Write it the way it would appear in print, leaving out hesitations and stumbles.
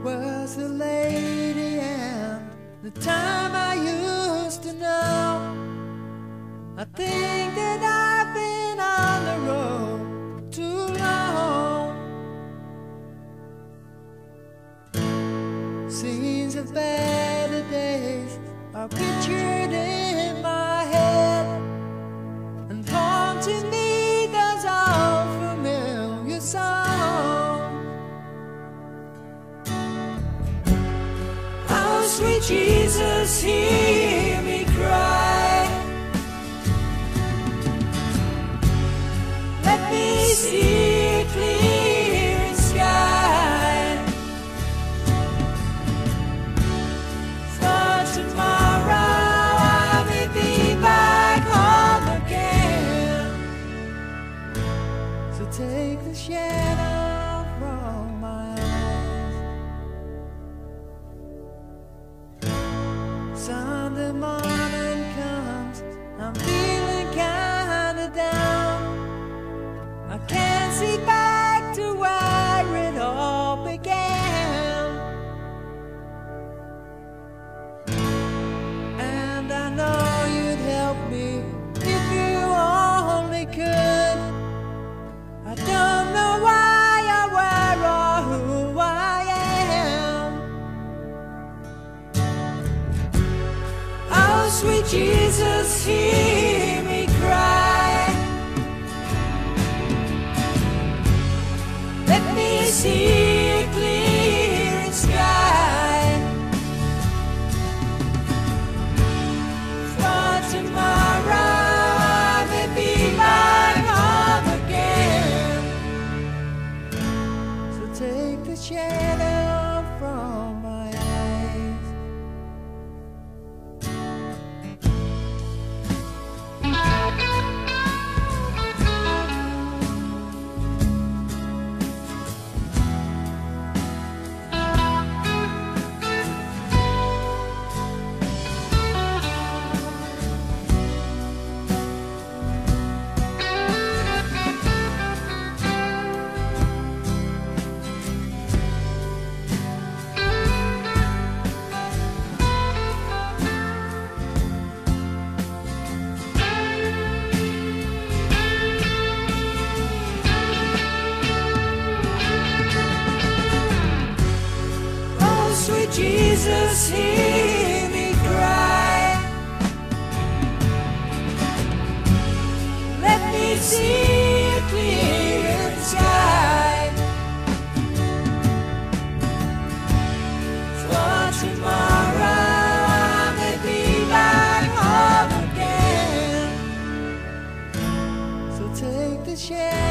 was the lady and the time I used to know. I think that I've been on the road too long. Scenes of better days are pictured in my head, and haunting me those old familiar songs. Oh, sweet Jesus, hear me cry. Let me see a clear sky. For tomorrow I may be back home again. So take the shadow from my eyes. Sunday morning comes, I'm feeling kinda down. I can't see back to where it all began. And I know you'd help me if you only could. I don't know why or where or who I am. Oh, sweet Jesus, hear me cry. Let me see a clear sky. For tomorrow I may be back home again. So take the shadow from my eyes. Sweet Jesus, hear me cry. Let me see a clear sky. For tomorrow I may be back home again. So take the chance.